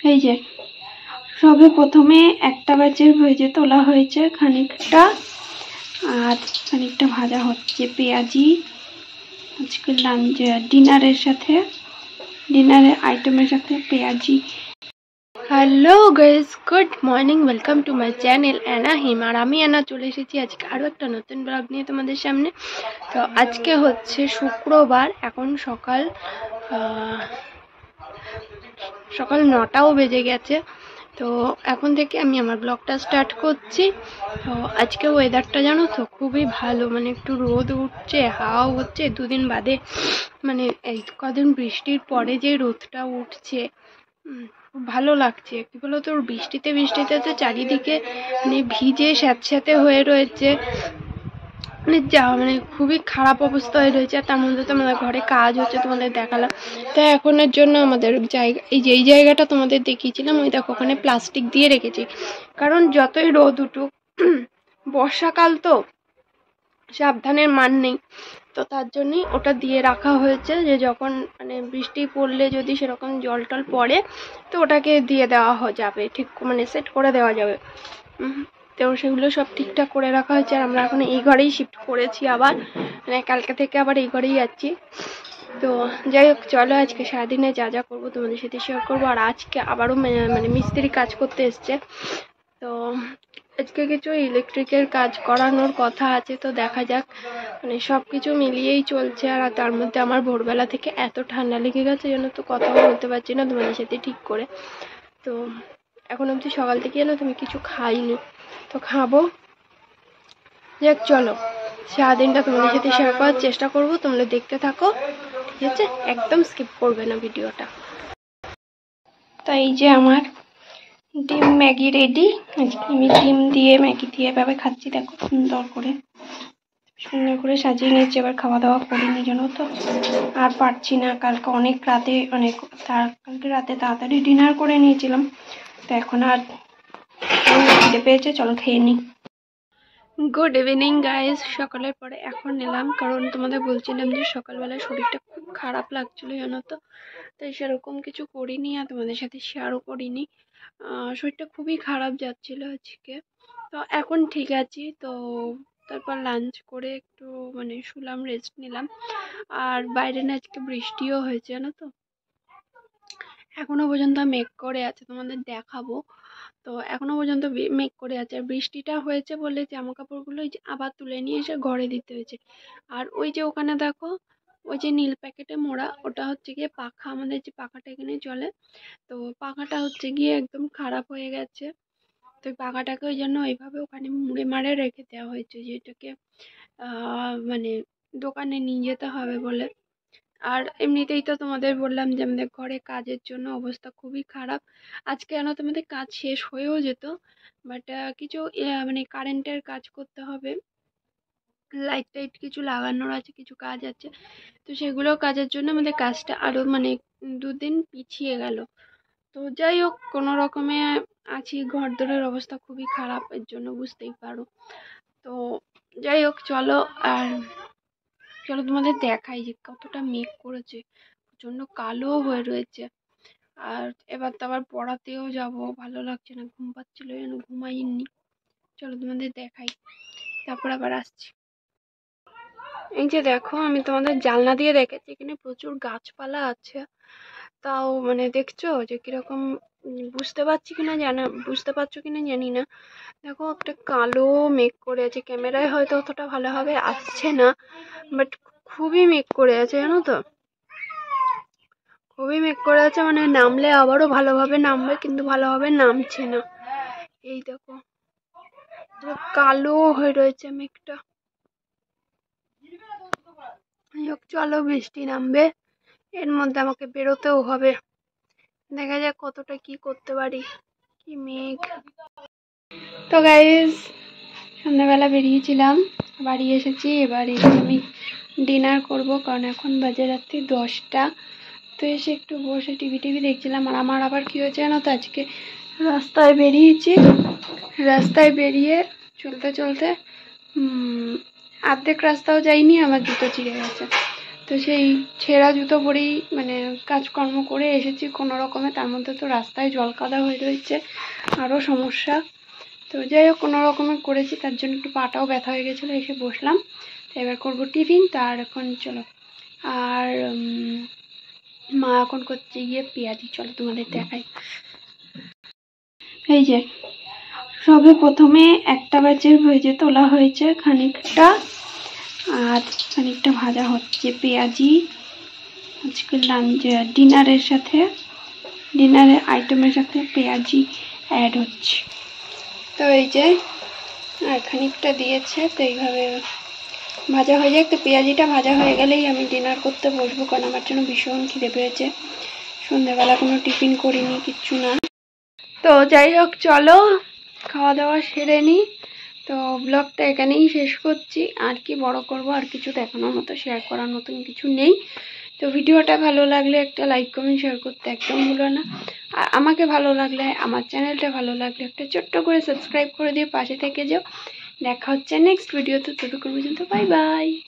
এই যে সবে প্রথমে একটা ব্যাচের ভেজে তোলা হয়েছে খানিকটা, আর খানিকটা ভাজা হচ্ছে পেঁয়াজি। আজকে লাঞ্চ ডিনারের আইটেমের সাথে পেঁয়াজি। Hello guys, good morning, welcome to my channel অ্যানা হিম। আর আমি অ্যানা চলে এসেছি আজকে আরও একটা নতুন ব্লগ নিয়ে তোমাদের সামনে। তো আজকে হচ্ছে শুক্রবার, এখন সকাল 9টাও বেজে গেছে। তো এখন থেকে আমি আমার ব্লগটা স্টার্ট করছি। তো আজকে ওয়েদারটা জানো তো খুবই ভালো, মানে একটু রোদ উঠছে, হাওয়া হচ্ছে। দুদিন বাদে মানে এই কদিন বৃষ্টির পরে যে রোদটা উঠছে খুব ভালো লাগছে। কি বলতো, বৃষ্টিতে তো চারিদিকে মানে ভিজে স্যাঁতস্যাঁতে হয়ে রয়েছে, মানে খুবই খারাপ অবস্থা হয়ে রয়েছে। তার মধ্যে তো আমাদের ঘরে কাজ হচ্ছে, তোমাদের দেখালাম। তাই এখনের জন্য আমাদের এই জায়গাটা তোমাদের দেখিয়েছিলাম, ওই দেখো ওখানে প্লাস্টিক দিয়ে রেখেছি, কারণ যতই রোদ উঠুক বর্ষাকাল তো সাবধানের মান নেই। তো তার জন্যই ওটা দিয়ে রাখা হয়েছে, যে যখন মানে বৃষ্টি পড়লে যদি সেরকম জল টল পড়ে তো ওটাকে দিয়ে দেওয়া যাবে, ঠিক মানে সেট করে দেওয়া যাবে। তো সেগুলো সব ঠিকঠাক করে রাখা হয়েছে। আর আমরা এখন এই ঘরেই শিফট করেছি, আবার মানে কালকে থেকে আবার এই ঘরেই যাচ্ছি। তো যাই হোক, চলো আজকে সারাদিনে যা যা করবো তোমাদের সাথে শেয়ার করবো। আর আজকে আবারও মানে মিস্ত্রি কাজ করতে এসছে, তো আজকে কিছু ইলেকট্রিকের কাজ করানোর কথা আছে। তো দেখা যাক, মানে সব কিছু মিলিয়েই চলছে। আর তার মধ্যে আমার ভোরবেলা থেকে এত ঠান্ডা লেগে গেছে যেন, তো কথাও বলতে পারছি না তোমাদের সাথে ঠিক করে। তো এখন অবধি সকাল থেকে যেন তুমি কিছু খাইনি, তো খাবো। যাক চলো, সারাদিনটা তোমাদের সাথে শেয়ার করার চেষ্টা করবো, তোমরা দেখতে থাকো, ঠিক আছে? একদম স্কিপ করবে না ভিডিওটা। তাই এই যে আমার ডিম ম্যাগি রেডি। আজকে আমি ডিম দিয়ে ম্যাগি দিয়ে এভাবে খাচ্ছি, দেখো সুন্দর করে সাজিয়ে নিয়েছি। এবার খাওয়া দাওয়া করিনি জানো তো, আর পারছি না। কালকে রাতে তাড়াতাড়ি ডিনার করে নিয়েছিলাম, তো এখন আর খিদে পেয়েছে, চলো খেয়ে নিই। গুড ইভিনিং গাইজ, সকালের পরে এখন এলাম, কারণ তোমাদের বলছিলাম যে সকালবেলায় শরীরটা খুব খারাপ লাগছিল জানো তো, তাই সেরকম কিছু করিনি আর তোমাদের সাথে শেয়ারও করিনি। শরীরটা খুবই খারাপ যাচ্ছিল আজকে, তো এখন ঠিক আছি। তো তারপর লাঞ্চ করে একটু মানে শুলাম, রেস্ট নিলাম। আর বাইরে না আজকে বৃষ্টিও হয়েছে জানো তো, এখনো পর্যন্ত মেঘ করে আছে, তোমাদের দেখাবো। তো এখনো পর্যন্ত মেঘ করে আছে, আর বৃষ্টিটা হয়েছে বলে জামা কাপড়গুলো আবার তুলে নিয়ে এসে ঘরে দিতে হয়েছে। আর ওই যে ওখানে দেখো, ওই যে নীল প্যাকেটে মোড়া, ওটা হচ্ছে গিয়ে পাখা, আমাদের যে পাখাটা এখানে চলে, তো পাখাটা হচ্ছে গিয়ে একদম খারাপ হয়ে গেছে। তো পাখাটাকে ওই জন্য ওইভাবে ওখানে মুড়ে মারে রেখে দেওয়া হয়েছে, যেটাকে মানে দোকানে নিয়ে যেতে হবে বলে। আর এমনিতেই তো তোমাদের বললাম যে আমাদের ঘরে কাজের জন্য অবস্থা খুবই খারাপ। আজকে যেন তোমাদের কাজ শেষ হয়েও যেত, বাট কিছু মানে কারেন্টের কাজ করতে হবে, লাইট টাইট কিছু লাগানোর আছে, কিছু কাজ আছে। তো সেগুলো কাজের জন্য আমাদের কাজটা আরো মানে 2 দিন পিছিয়ে গেল। তো যাই হোক, কোনো রকমে আছি, ঘর দরের অবস্থা খুবই খারাপ, এর জন্য বুঝতেই পারো। তো যাই হোক চলো, আর চলো তোমাদের দেখাই যে কতটা মেঘ করেছে, প্রচন্ড কালো হয়ে রয়েছে। আর এবার তো আবার পড়াতেও যাব, ভালো লাগছে না, ঘুম পাচ্ছিল যেন, ঘুমাইনি। চলো তোমাদের দেখাই, তারপর আবার আসছি। এই যে দেখো, আমি তোমাদের জানলা দিয়ে দেখেছি, এখানে প্রচুর গাছপালা আছে। তাও মানে দেখছো যে কিরকম, বুঝতে পারছো কিনা জানি না। দেখো একটা কালো মেঘ করে আছে, ক্যামেরায় হয়তো অতটা ভালোভাবে আসছে না, বাট খুবই মেঘ করে আছে জানো তো, খুবই মেঘ করে আছে। মানে নামলে আবারও ভালোভাবে নামবে, কিন্তু ভালোভাবে নামছে না। এই দেখো কালো হয়ে রয়েছে মেঘটা। চলো, বৃষ্টি নামবে, এর মধ্যে আমাকে বেরোতেও হবে, দেখা যাক কতটা কি করতে পারি। কি মেঘ। তো গাইস, সন্ধ্যাবেলা বেরিয়েছিলাম, বাড়ি এসেছি, এবার আমি ডিনার করব, কারণ এখন বাজে রাত্রি 10টা। তো এসে একটু বসে টিভি দেখছিলাম। আর আমার আবার কি হয়েছে জানো তো, আজকে রাস্তায় বেরিয়ে চলতে অর্ধেক রাস্তাও যাইনি, আমার জুতো চিড়ে গেছে। তো তো সেই ছেঁড়া জুতো পরেই মানে কাজকর্ম করে এসেছি কোনো রকমে। তার মধ্যে তো রাস্তায় জল কাদা হয়ে রয়েছে, আরও সমস্যা। তো যাই হোক কোনো রকমে করেছি, তার জন্য একটু পাটাও ব্যথা হয়ে গেছিলো। এসে বসলাম, তো এবার করবো টিফিন। তার এখন চলো, আর মা এখন করছে গিয়ে পেঁয়াজি, চলো তোমাদের দেখাই। এই যে সবে প্রথমে একটা ব্যাচের ভেজে তোলা হয়েছে খানিকটা, আর খানিকটা ভাজা হচ্ছে পেঁয়াজি। আজকে লাঞ্চ ডিনারের সাথে, ডিনারের আইটেমের সাথে পেঁয়াজি অ্যাড হচ্ছে। তো এই যে আর খানিকটা দিয়েছে, তো এইভাবে ভাজা হয়ে যাক। তো পেঁয়াজিটা ভাজা হয়ে গেলেই আমি ডিনার করতে বসবো, কারণ আমার জন্য ভীষণ খিদে পেয়েছে। সন্ধ্যাবেলা কোনো টিফিন করিনি, কিচ্ছু না। তো যাই হোক চলো খাওয়া দাওয়া সেরে নিই। তো ব্লগটা এখানেই শেষ করছি। আর কি বড় করব, আর কিছু দেখানোর মতো শেয়ার করার মতন কিছু নেই। তো ভিডিওটা ভালো লাগলে একটা লাইক কমেন্ট শেয়ার করতে একদম ভুলো না। আর আমাকে ভালো লাগলে, আমার চ্যানেলটা ভালো লাগলে একটা ছোট্ট করে সাবস্ক্রাইব করে দিয়ে পাশে থেকে যাও। দেখা হচ্ছে নেক্সট ভিডিওতে, ততক্ষণ পর্যন্ত বাই বাই।